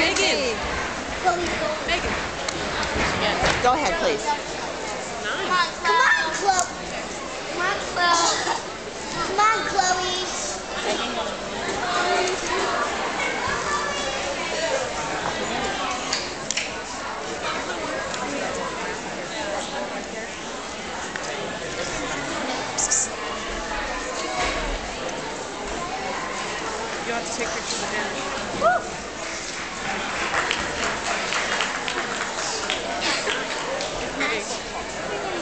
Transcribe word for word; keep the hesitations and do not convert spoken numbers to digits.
Megan. Megan. Go ahead, please. Nice. Come on, Chloe. Come on, Chloe. Come on, Chloe. You have to take pictures of him. Hey.